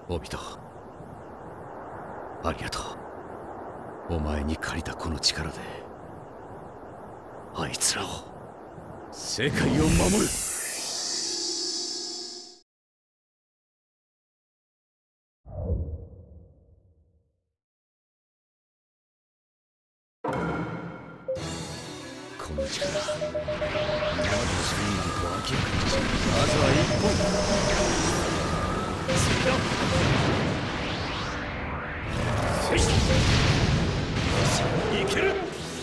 オビト、ありがとう。お前に借りたこの力であいつらを、世界を守る。この力、今までの自分なんとは明らかに違う。まずは一本。次だ。せい。よし、いける。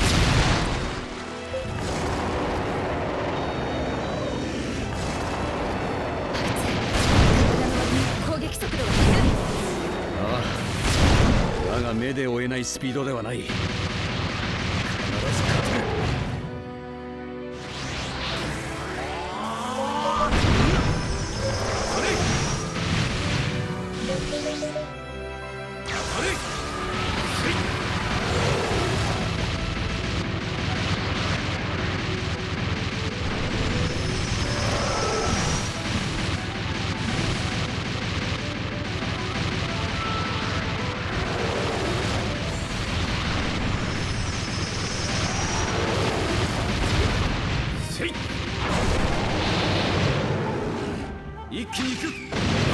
攻撃速度が速い。 ああ、だが目で追えないスピードではない。必ず勝てる。一気に行く。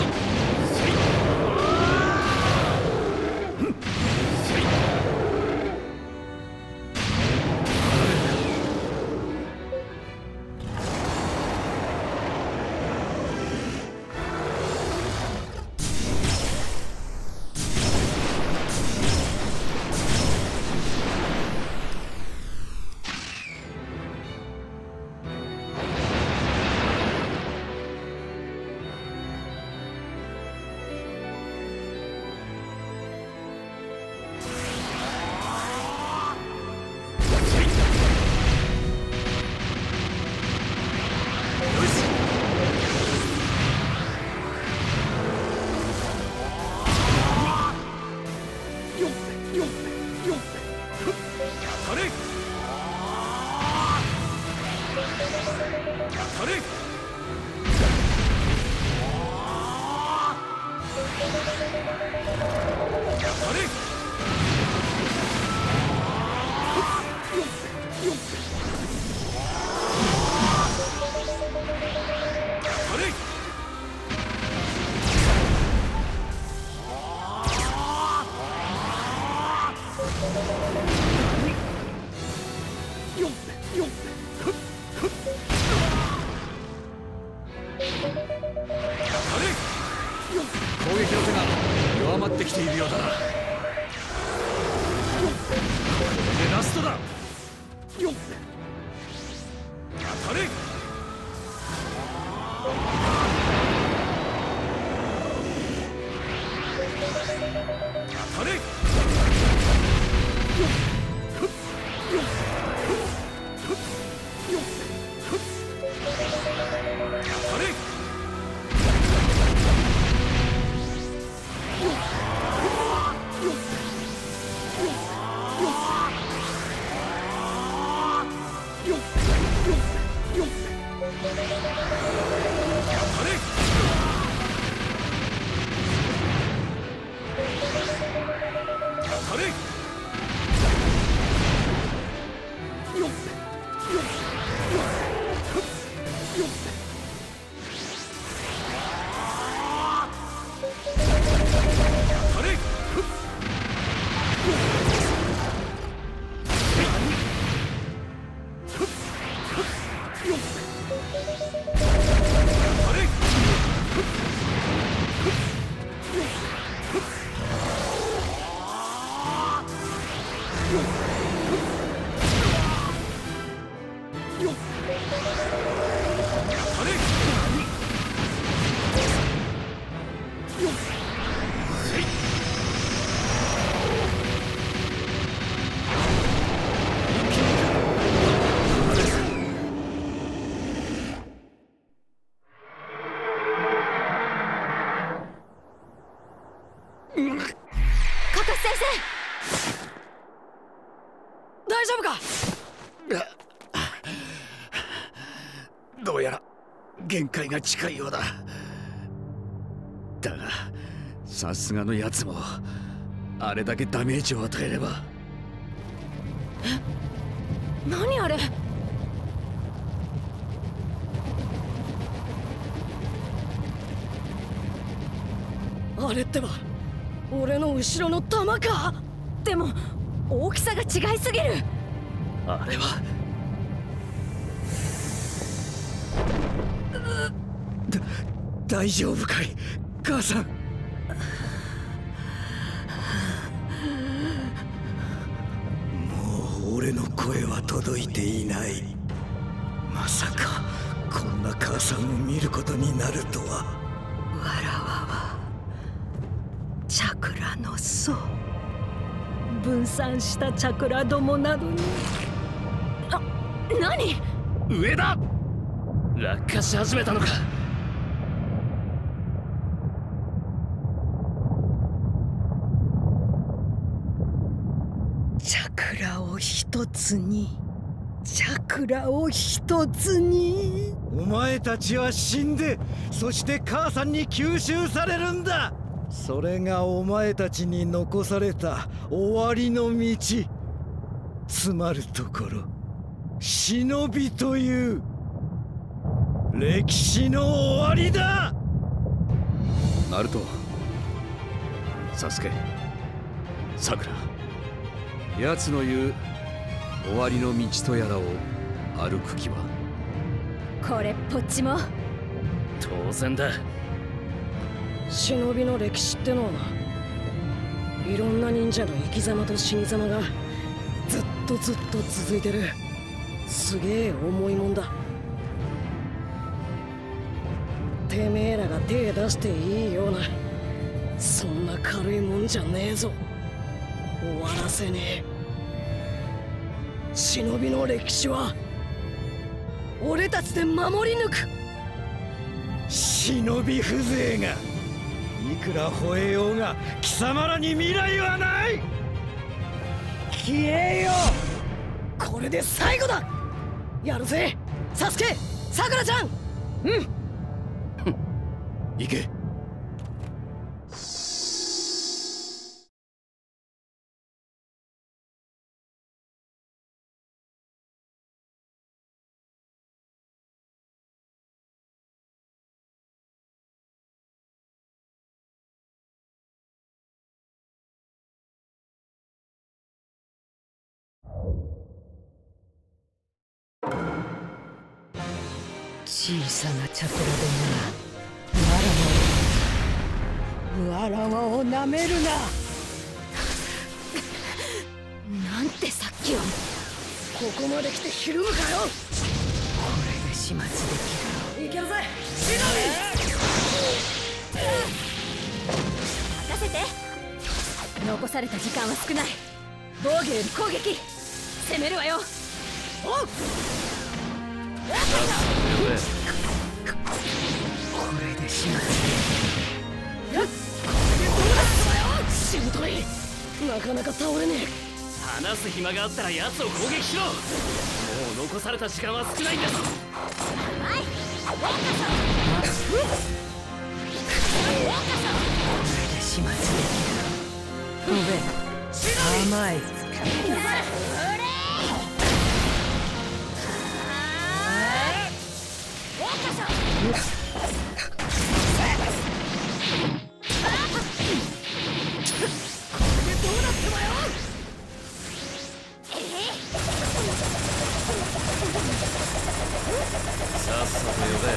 攻撃の手が弱まってきているようだな。これでラストだ。当たれ。当たれ。 大丈夫か？ どうやら限界が近いようだ。だがさすがのやつもあれだけダメージを与えれば。 何あれ。あれってば俺の後ろの弾か。でも大きさが違いすぎる。 あれは大丈夫かい母さん。もう俺の声は届いていない。まさかこんな母さんを見ることになるとは。 わらわはチャクラの層、分散したチャクラどもなどに。 何。 上だ。落下し始めたのか。 チャクラを一つに、チャクラを一つに。 お前たちは死んで、そして母さんに吸収されるんだ。それがお前たちに残された終わりの道。つまるところ忍びという歴史の終わりだ。 ナルト、サスケ、さくら、奴の言う終わりの道とやらを歩く気は。 これっぽっちも当然だ。 忍びの歴史ってのはいろんな忍者の生き様と死に様がずっと続いてるすげえ重いもんだ。てめえらが手出していいようなそんな軽いもんじゃねえぞ。終わらせねえ。忍びの歴史は俺たちで守り抜く。 忍び風情がいくら吠えようが貴様らに未来はない。 消えよ。これで最後だ。やるぜサスケ、さくらちゃん。 行け。 小さなチャクラどもがわらわをなめるな。 なんてさっきは。ここまで来てひるむかよ。 これで始末できる。 いけるぜ忍び。任せて。残された時間は少ない。防御より攻撃。攻めるわよ。おう。 これで始末できる。 やっ、これでどうだったわよ。しぶとい。なかなか倒れねえ。 話す暇があったら奴を攻撃しろ。もう残された時間は少ないんです。 はい、 これで始末できる。おべ、甘い。 さっさと呼べ。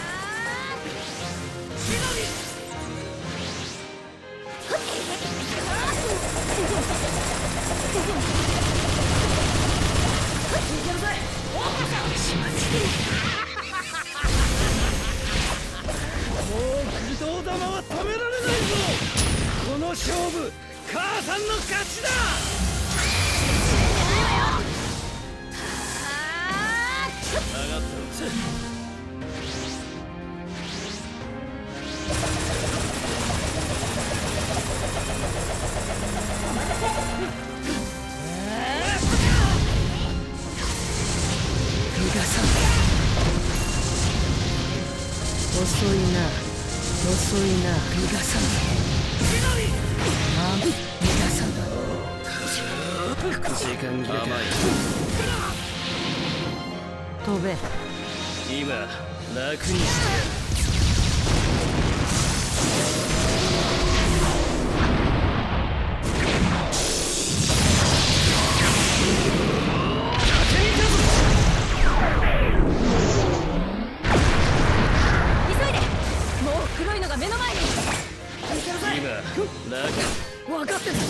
もう駆動玉は止められないぞ。この勝負母さんの勝ちだ。 遅いな、遅いな、逃がさない。 皆さんだ。 時間切れか。 飛べ。 今楽にしてやる。 黒いのが目の前に。 今分かってる。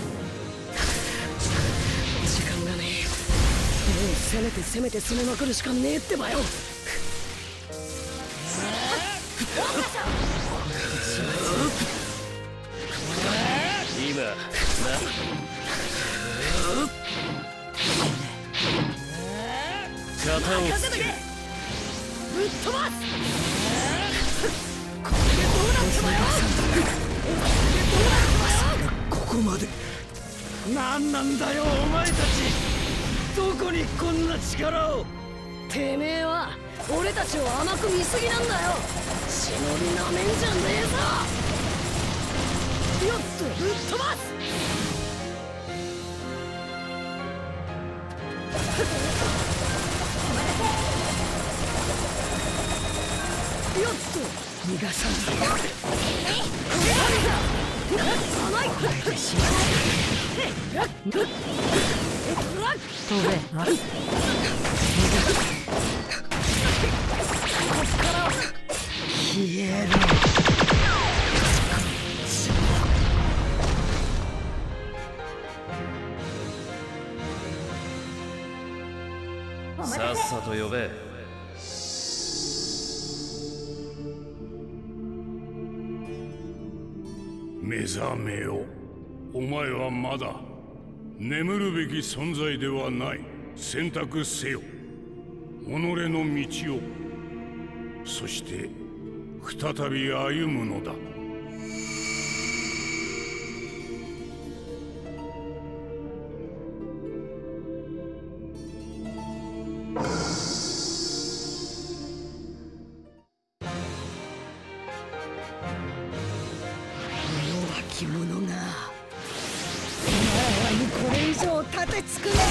時間がねえ。もう攻めて攻めまくるしかねえってばよ。 今肩をつける。 ぶっ飛ばす。これでどうなってばよ。 ここまで。何なんだよお前たち。どこにこんな力を。 てめえは俺たちを甘く見すぎなんだよ。忍びなめんじゃねえぞ。よっとぶっ飛ばす。よっと逃がさんぞ。甘い。 飛べ。 消えろ。 さっさと呼べ。 目覚めよ。お前はまだ眠るべき存在ではない。選択せよ。己の道を。そして再び歩むのだ。 着物がこれ以上立てつくな。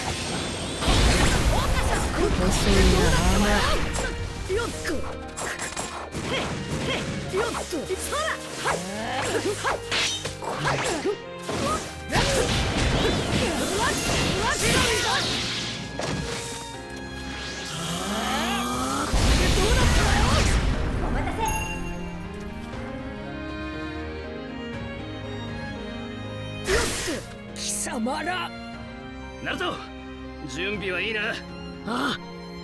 細いな。 よっとよっとそら。 貴様ら。 ナルト、準備はいいな。 ああ。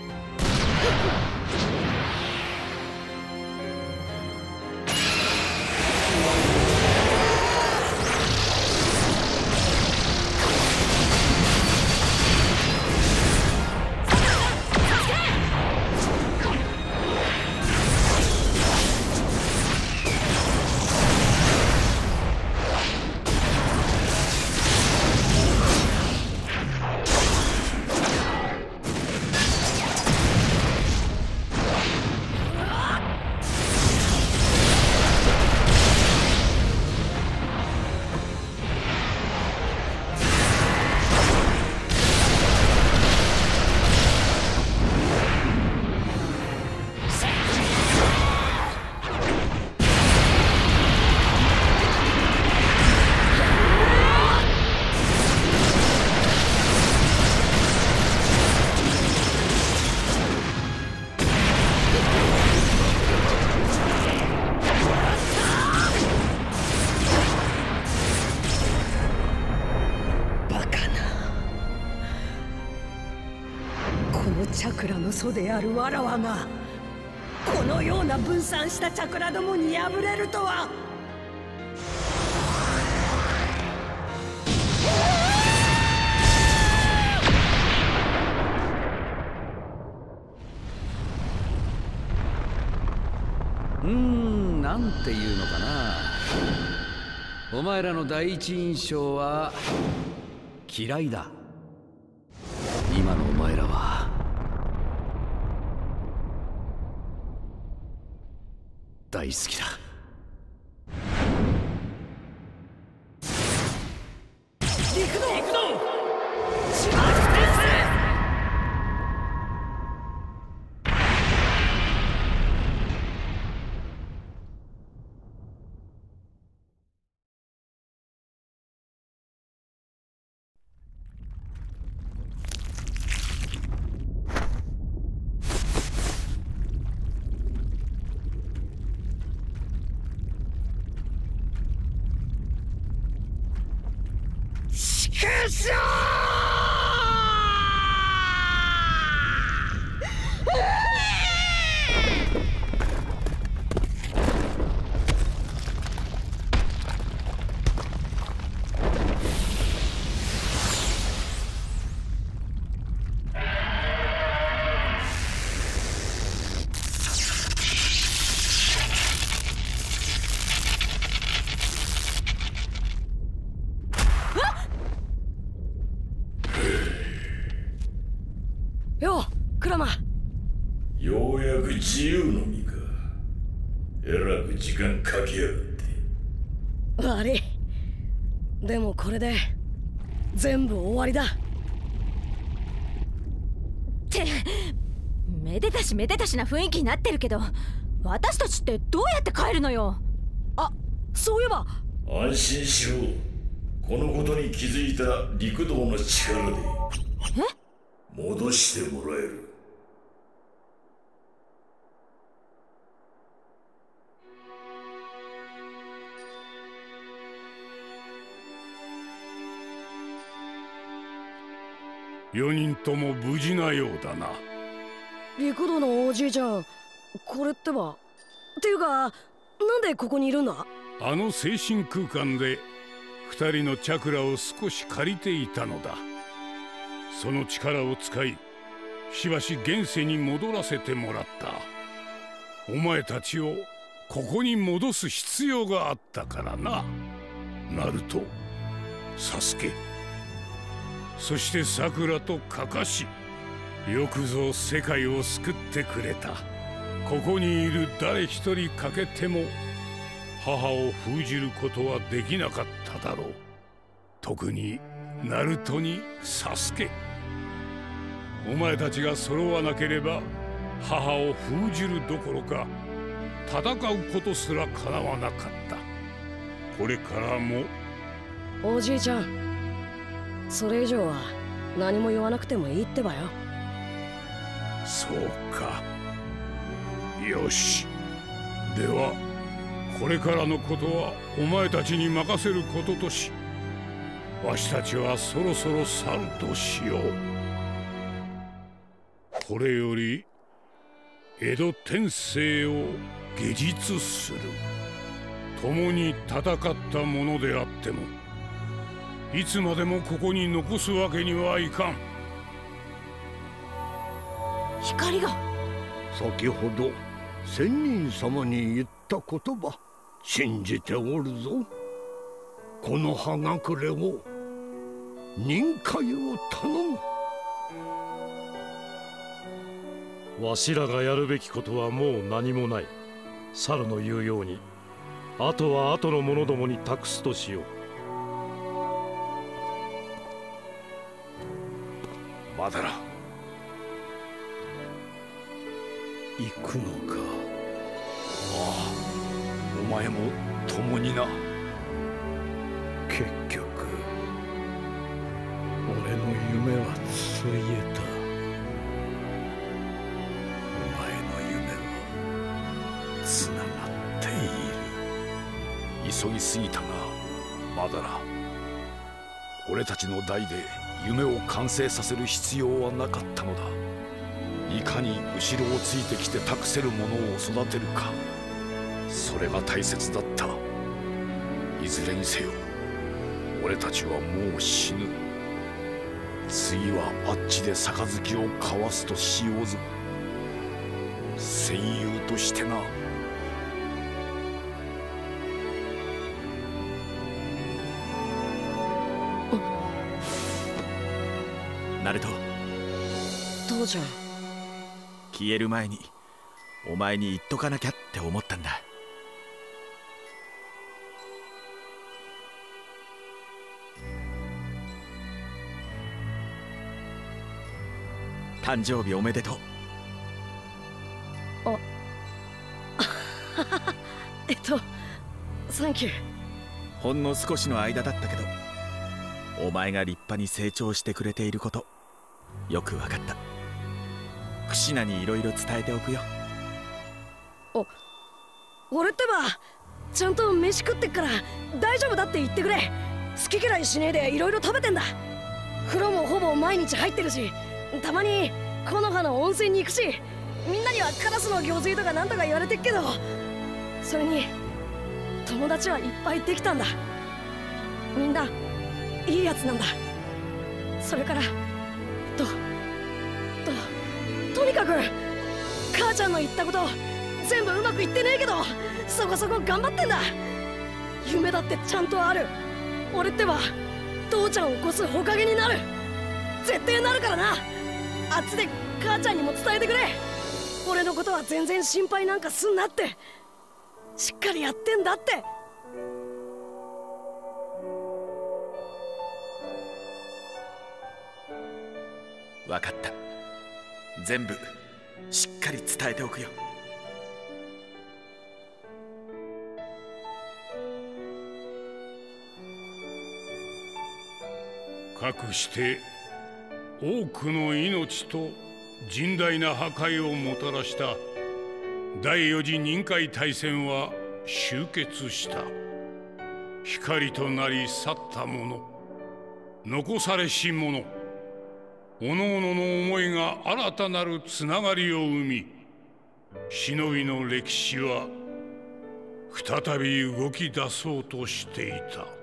チャクラの祖であるわらわがこのような分散したチャクラどもに敗れるとは。 なんていうのかな。お前らの第一印象は嫌いだ。今のお前らは大好きだ。 決勝。 ようクラマ。 ようやく自由の身か。えらく時間かけやがって。 悪い。でもこれで全部終わりだ。 ってめでたしめでたしな雰囲気になってるけど、私たちってどうやって帰るのよ。 あ、そういえば。 安心しろ。このことに気づいた陸道の力で戻してもらえる。 4人とも無事なようだな。 陸道のおじいちゃん、これってば。っていうか、なんでここにいるんだ？ あの精神空間で2人のチャクラを少し借りていたのだ。その力を使い、しばし現世に戻らせてもらった。お前たちをここに戻す必要があったからな。ナルト、サスケ、そしてサクラとカカシ、よくぞ世界を救ってくれた。ここにいる誰一人欠けても母を封じることはできなかっただろう。特にナルトにサスケ。お前たちが揃わなければ母を封じるどころか戦うことすらかなわなかった。これからも。 おじいちゃん、それ以上は何も言わなくてもいいってばよ。 そうか。よし。ではこれからのことはお前たちに任せることとし、わしたちはそろそろ去るとしよう。これより江戸天聖を下実する。共に戦ったものであってもいつまでもここに残すわけにはいかん。 光が。 先ほど仙人様に言った言葉信じておるぞ。この葉隠れを忍界を頼む。 わしらがやるべきことはもう何もない。猿の言うように、あとは後の者どもに託すとしよう。 まだら行くのか。 ああ、お前も共にな。 結局俺の夢はついえた。お前の夢はつながっている。 急ぎすぎたがまだら、俺たちの代で夢を完成させる必要はなかったのだ。いかに後ろをついてきて託せる者を育てるか、それが大切だった。いずれにせよ俺たちはもう死ぬ。次はあっちで杯を交わすとしようぞ、戦友としてな。 ナルト、 父ちゃん。 消える前にお前に言っとかなきゃって思ったんだ。誕生日おめでとう。 サンキュー。 ほんの少しの間だったけど、お前が立派に成長してくれていることよく分かった。クシナにいろいろ伝えておくよ。 俺ってばちゃんと飯食ってっから大丈夫だって言ってくれ。 好き嫌いしねえでいろいろ食べてんだ。風呂もほぼ毎日入ってるし、たまに木の葉の温泉に行くし、みんなにはカラスの行水とかなんとか言われてっけど、それに友達はいっぱいできたんだ。みんないいやつなんだ。それからとにかく母ちゃんの言ったこと全部うまくいってねえけど、そこそこ頑張ってんだ。夢だってちゃんとある。俺ってば父ちゃんを起こすほかげになる。絶対なるからな。あっちで母ちゃんにも伝えてくれ。俺のことは全然心配なんかすんなって、しっかりやってんだって。 分かった。全部しっかり伝えておくよ。 かくして多くの命と甚大な破壊をもたらした第四次任海大戦は終結した。光となり去った者、残されし者、おのおのの思いが新たなるつながりを生み、忍びの歴史は再び動き出そうとしていた。